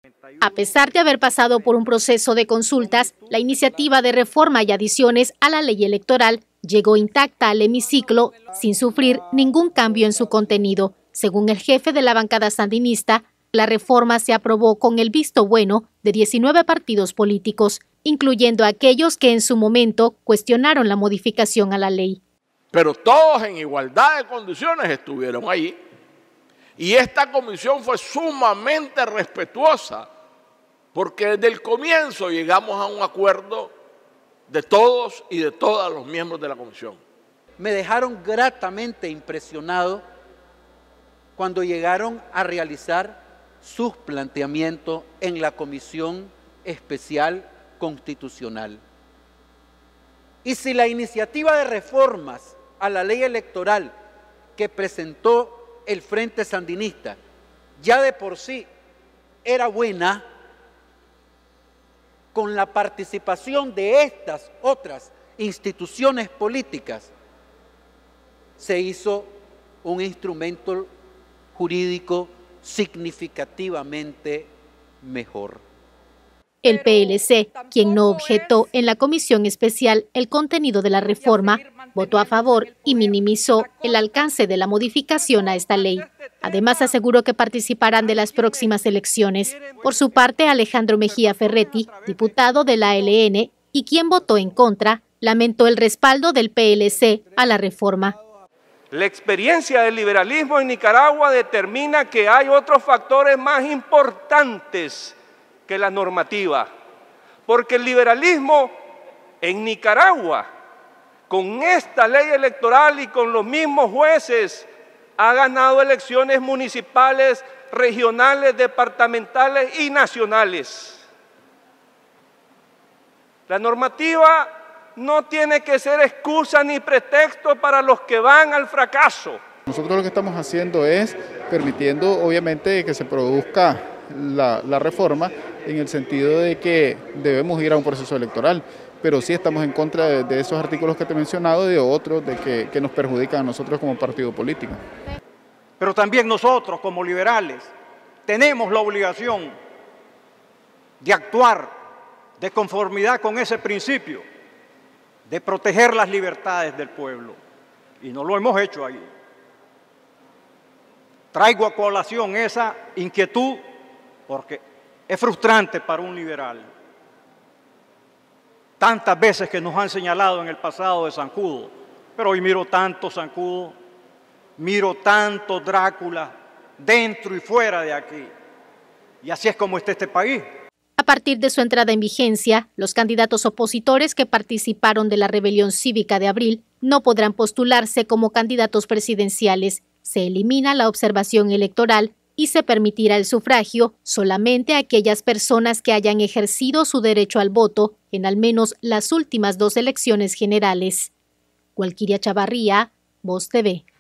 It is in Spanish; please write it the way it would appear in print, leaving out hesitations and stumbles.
A pesar de haber pasado por un proceso de consultas, la iniciativa de reforma y adiciones a la ley electoral llegó intacta al hemiciclo sin sufrir ningún cambio en su contenido. Según el jefe de la bancada sandinista, la reforma se aprobó con el visto bueno de 19 partidos políticos, incluyendo a aquellos que en su momento cuestionaron la modificación a la ley. Pero todos en igualdad de condiciones estuvieron ahí. Y esta comisión fue sumamente respetuosa, porque desde el comienzo llegamos a un acuerdo de todos y de todas los miembros de la comisión. Me dejaron gratamente impresionado cuando llegaron a realizar sus planteamientos en la Comisión Especial Constitucional. Y si la iniciativa de reformas a la ley electoral que presentó el Frente Sandinista ya de por sí era buena, con la participación de estas otras instituciones políticas, se hizo un instrumento jurídico significativamente mejor. El PLC, quien no objetó en la comisión especial el contenido de la reforma, votó a favor y minimizó el alcance de la modificación a esta ley. Además, aseguró que participarán de las próximas elecciones. Por su parte, Alejandro Mejía Ferretti, diputado de la ALN y quien votó en contra, lamentó el respaldo del PLC a la reforma. La experiencia del liberalismo en Nicaragua determina que hay otros factores más importantes que la normativa, porque el liberalismo en Nicaragua, con esta ley electoral y con los mismos jueces, ha ganado elecciones municipales, regionales, departamentales y nacionales. La normativa no tiene que ser excusa ni pretexto para los que van al fracaso. Nosotros lo que estamos haciendo es permitiendo, obviamente, que se produzca la reforma en el sentido de que debemos ir a un proceso electoral, pero sí estamos en contra de esos artículos que te he mencionado y de otros que nos perjudican a nosotros como partido político. Pero también nosotros como liberales tenemos la obligación de actuar de conformidad con ese principio, de proteger las libertades del pueblo, y no lo hemos hecho ahí. Traigo a colación esa inquietud porque es frustrante para un liberal. Tantas veces que nos han señalado en el pasado de zancudo, pero hoy miro tanto zancudo, miro tanto Drácula dentro y fuera de aquí. Y así es como está este país. A partir de su entrada en vigencia, los candidatos opositores que participaron de la rebelión cívica de abril no podrán postularse como candidatos presidenciales. Se elimina la observación electoral y se permitirá el sufragio solamente a aquellas personas que hayan ejercido su derecho al voto en al menos las últimas 2 elecciones generales. Gualquiria Chavarría, Voz TV.